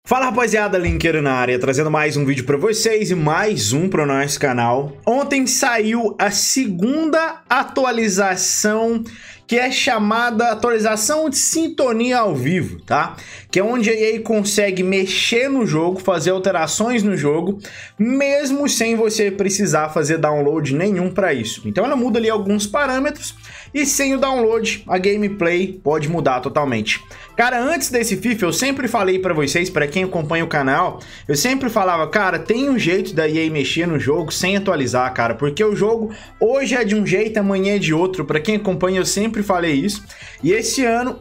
Fala rapaziada, Linker na área, trazendo mais um vídeo para vocês e mais um para o nosso canal. Ontem saiu a segunda atualização, que é chamada atualização de sintonia ao vivo, tá? Que é onde a EA consegue mexer no jogo, fazer alterações no jogo, mesmo sem você precisar fazer download nenhum para isso. Então ela muda ali alguns parâmetros e sem o download a gameplay pode mudar totalmente. Cara, antes desse FIFA eu sempre falei para vocês, para quem acompanha o canal, eu sempre falava, cara, tem um jeito da EA mexer no jogo sem atualizar, cara, porque o jogo hoje é de um jeito, amanhã é de outro. Para quem acompanha eu sempre falei isso. E esse ano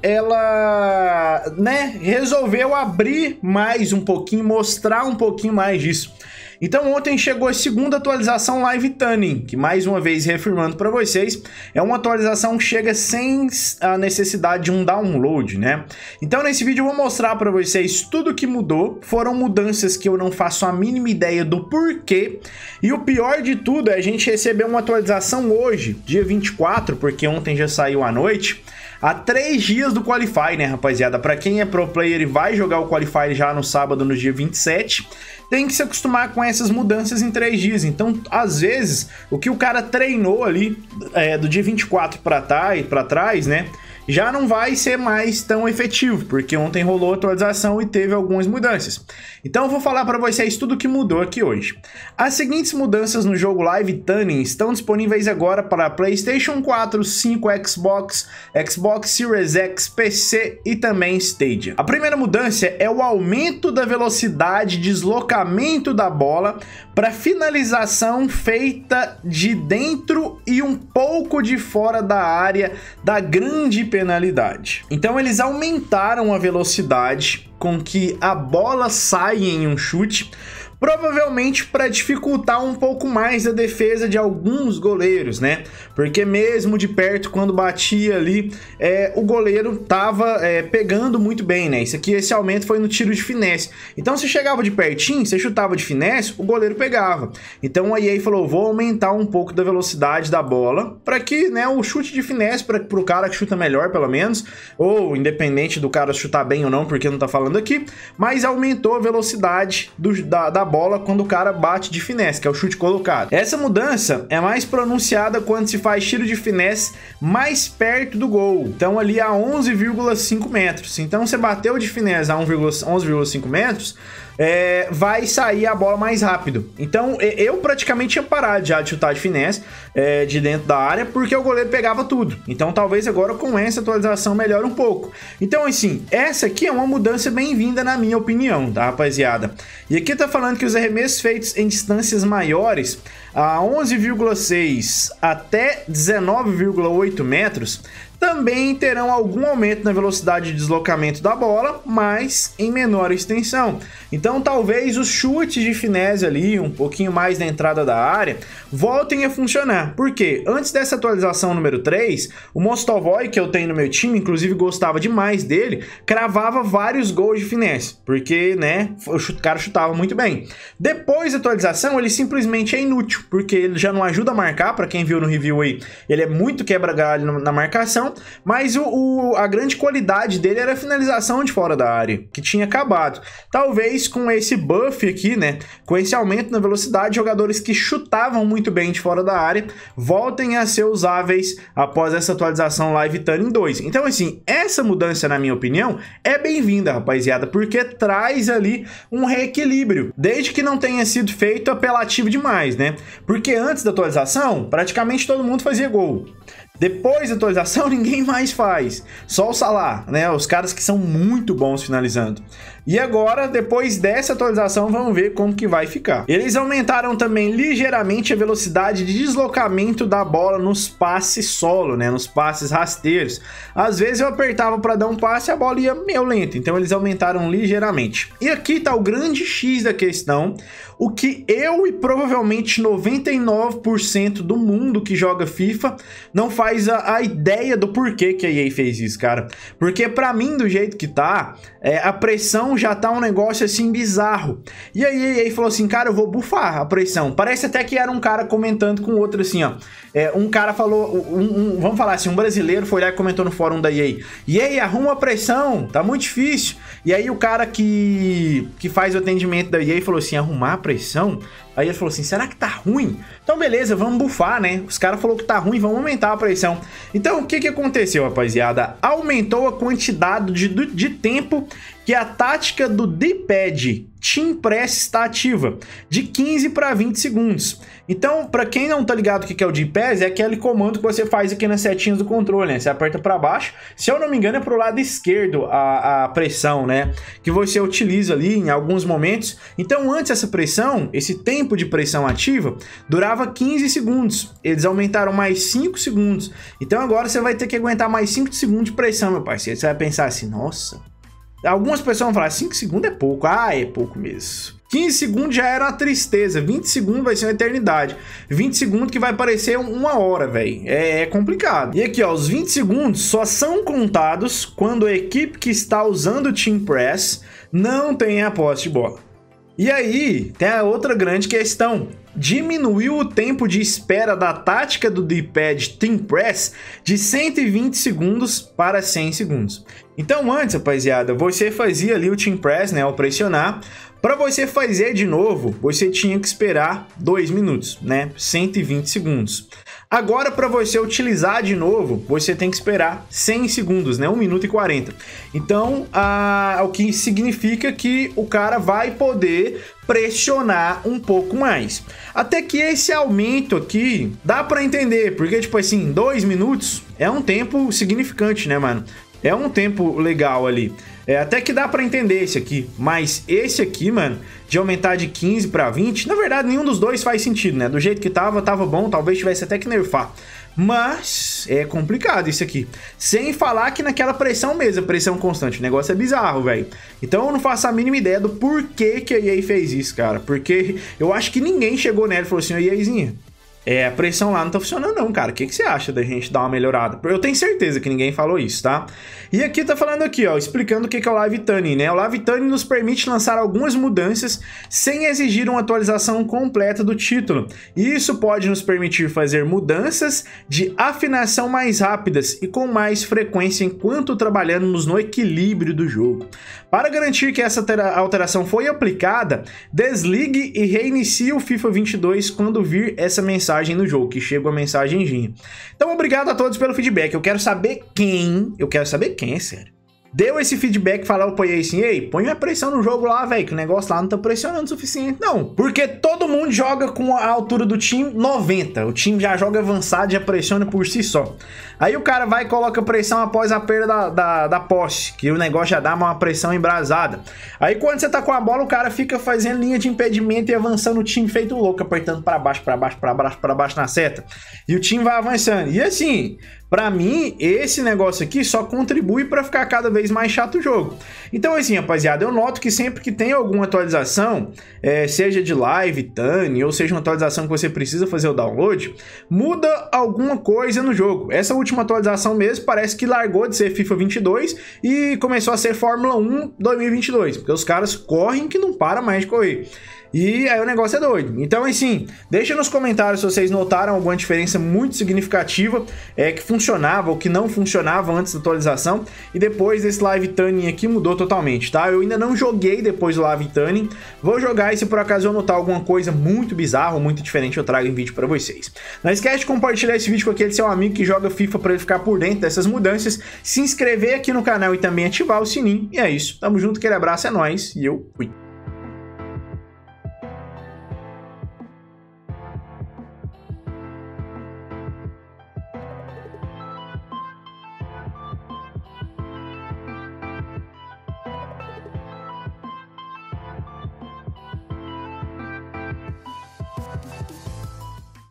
ela, resolveu abrir mais um pouquinho, mostrar um pouquinho mais disso. Então ontem chegou a segunda atualização Live Tuning, que mais uma vez reafirmando para vocês, é uma atualização que chega sem a necessidade de um download, né? Então nesse vídeo eu vou mostrar para vocês tudo que mudou, foram mudanças que eu não faço a mínima ideia do porquê, e o pior de tudo é a gente receber uma atualização hoje, dia 24, porque ontem já saiu à noite, há 3 dias do Qualify, né, rapaziada? Para quem é pro player e vai jogar o Qualify já no sábado, no dia 27, tem que se acostumar com essas mudanças em 3 dias. Então, às vezes, o que o cara treinou ali do dia 24 para trás, né, já não vai ser mais tão efetivo, porque ontem rolou atualização e teve algumas mudanças. Então eu vou falar para vocês tudo o que mudou aqui hoje. As seguintes mudanças no jogo Live Tuning estão disponíveis agora para PlayStation 4, 5, Xbox, Xbox Series X, PC e também Stadia. A primeira mudança é o aumento da velocidade de deslocamento da bola para finalização feita de dentro e um pouco de fora da área da grande penalidade. Então eles aumentaram a velocidade com que a bola sai em um chute, provavelmente para dificultar um pouco mais a defesa de alguns goleiros, né? Porque mesmo de perto, quando batia ali, o goleiro tava pegando muito bem, né? Esse aumento foi no tiro de finesse. Então, se chegava de pertinho, você chutava de finesse, o goleiro pegava. Então, a EA falou, vou aumentar um pouco da velocidade da bola, para que, né, o chute de finesse, para o cara que chuta melhor, pelo menos, ou independente do cara chutar bem ou não, porque não tá falando aqui, mas aumentou a velocidade da bola quando o cara bate de finesse, que é o chute colocado. Essa mudança é mais pronunciada quando se faz tiro de finesse mais perto do gol, então ali a 11,5 metros. Então você bateu de finesse a 11,5 metros, vai sair a bola mais rápido. Então eu praticamente tinha parado já de chutar de finesse de dentro da área, porque o goleiro pegava tudo. Então talvez agora com essa atualização melhore um pouco. Então assim, essa aqui é uma mudança bem-vinda na minha opinião, tá, rapaziada? E aqui tá falando que os arremessos feitos em distâncias maiores, a 11,6 até 19,8 metros, também terão algum aumento na velocidade de deslocamento da bola, mas em menor extensão. Então talvez os chutes de finesse ali, um pouquinho mais na entrada da área, voltem a funcionar. Por quê? Antes dessa atualização número 3, o Mostovoy, que eu tenho no meu time, inclusive gostava demais dele, cravava vários gols de finesse, porque, né, o cara chutava muito bem. Depois da atualização, ele simplesmente é inútil, porque ele já não ajuda a marcar. Para quem viu no review aí, ele é muito quebra-galho na marcação, mas a grande qualidade dele era a finalização de fora da área, que tinha acabado. Talvez com esse buff aqui, né, com esse aumento na velocidade, jogadores que chutavam muito bem de fora da área voltem a ser usáveis após essa atualização Live Tuning 2. Então assim, essa mudança, na minha opinião, é bem-vinda, rapaziada, porque traz ali um reequilíbrio, desde que não tenha sido feito apelativo demais, né? Porque antes da atualização, praticamente todo mundo fazia gol. Depois da atualização, ninguém mais faz. Só o Salah, né? Os caras que são muito bons finalizando. E agora, depois dessa atualização, vamos ver como que vai ficar. Eles aumentaram também ligeiramente a velocidade de deslocamento da bola nos passes solo, né? Nos passes rasteiros. Às vezes eu apertava para dar um passe e a bola ia meio lenta. Então eles aumentaram ligeiramente. E aqui tá o grande X da questão. O que eu e provavelmente 99% do mundo que joga FIFA não faz a ideia do porquê que a EA fez isso, cara. Porque pra mim, do jeito que tá, a pressão Então já tá um negócio assim bizarro. E aí ele falou assim, cara, eu vou bufar a pressão. Parece até que era um cara comentando com o outro assim, ó. Um cara falou, vamos falar assim, um brasileiro foi lá e comentou no fórum da EA. EA, arruma a pressão, tá muito difícil. E aí o cara que faz o atendimento da EA falou assim, arrumar a pressão? Aí ele falou assim, será que tá ruim? Então beleza, vamos bufar, né? Os caras falaram que tá ruim, vamos aumentar a pressão. Então o que aconteceu, rapaziada? Aumentou a quantidade de tempo que a tática do D-Pad Team Press está ativa, de 15 para 20 segundos. Então, para quem não tá ligado o que é o D-Pad, é aquele comando que você faz aqui nas setinhas do controle, né? Você aperta para baixo, se eu não me engano é pro lado esquerdo a pressão, né? Que você utiliza ali em alguns momentos. Então, antes essa pressão, esse tempo de pressão ativa, durava 15 segundos. Eles aumentaram mais 5 segundos. Então agora você vai ter que aguentar mais 5 segundos de pressão, meu parceiro. Você vai pensar assim, nossa... Algumas pessoas vão falar, 5 segundos é pouco. Ah, é pouco mesmo. 15 segundos já era uma tristeza, 20 segundos vai ser uma eternidade. 20 segundos que vai parecer uma hora, velho. É complicado. E aqui, ó, os 20 segundos só são contados quando a equipe que está usando o Team Press não tem a posse de bola. E aí, tem a outra grande questão. Diminuiu o tempo de espera da tática do D-Pad Team Press de 120 segundos para 100 segundos. Então antes, rapaziada, você fazia ali o Team Press, né, ao pressionar. Para você fazer de novo, você tinha que esperar 2 minutos, né, 120 segundos. Agora, para você utilizar de novo, você tem que esperar 100 segundos, né? 1 minuto e 40. Então, o que significa que o cara vai poder pressionar um pouco mais. Até que esse aumento aqui dá para entender, porque, tipo assim, 2 minutos é um tempo significante, né, mano? É um tempo legal ali. Até que dá pra entender esse aqui. Mas esse aqui, mano, de aumentar de 15 pra 20, na verdade, nenhum dos dois faz sentido, né? Do jeito que tava bom. Talvez tivesse até que nerfar. Mas é complicado isso aqui. Sem falar que naquela pressão mesmo, pressão constante. O negócio é bizarro, velho. Então eu não faço a mínima ideia do porquê que a EA fez isso, cara. Porque eu acho que ninguém chegou nela e falou assim, ô EAzinha, a pressão lá não tá funcionando não, cara. O que você acha da gente dar uma melhorada? Eu tenho certeza que ninguém falou isso, tá? E aqui tá falando aqui, ó, explicando o que é o Live Tuning, né? O Live Tuning nos permite lançar algumas mudanças sem exigir uma atualização completa do título. E isso pode nos permitir fazer mudanças de afinação mais rápidas e com mais frequência enquanto trabalhamos no equilíbrio do jogo. Para garantir que essa alteração foi aplicada, desligue e reinicie o FIFA 22 quando vir essa mensagem no jogo, que chega a mensagenzinha. Então, obrigado a todos pelo feedback. Eu quero saber quem, é sério, deu esse feedback, falar pro EA assim, ei, põe uma pressão no jogo lá, velho, que o negócio lá não tá pressionando o suficiente, não. Porque todo mundo joga com a altura do time 90. O time já joga avançado, já pressiona por si só. Aí o cara vai e coloca pressão após a perda da posse, que o negócio já dá uma pressão embrasada. Aí quando você tá com a bola, o cara fica fazendo linha de impedimento e avançando o time feito louco, apertando pra baixo na seta. E o time vai avançando. E assim, pra mim, esse negócio aqui só contribui pra ficar cada vez mais chato o jogo. Então assim, rapaziada, eu noto que sempre que tem alguma atualização, seja de Live, Tuning, ou seja uma atualização que você precisa fazer o download, muda alguma coisa no jogo. Essa última atualização mesmo parece que largou de ser FIFA 22 e começou a ser Fórmula 1 2022, porque os caras correm que não para mais de correr. E aí o negócio é doido. Então, assim, deixa nos comentários se vocês notaram alguma diferença muito significativa, que funcionava ou que não funcionava antes da atualização, e depois desse Live Tuning aqui mudou totalmente, tá? Eu ainda não joguei depois do Live Tuning, vou jogar e se por acaso eu notar alguma coisa muito bizarra ou muito diferente, eu trago em vídeo pra vocês. Não esquece de compartilhar esse vídeo com aquele seu amigo que joga FIFA pra ele ficar por dentro dessas mudanças, se inscrever aqui no canal e também ativar o sininho. E é isso, tamo junto, aquele abraço, é nóis, e eu fui.